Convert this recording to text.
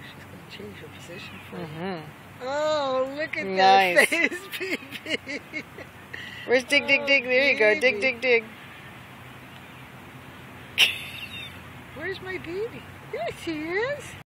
she's going to change her position for you. Mm-hmm. Oh, look at Nice. that face, baby. Where's Dig, Dig, Dig? There you go. Dig, Dig, Dig. Where's my baby? There she is.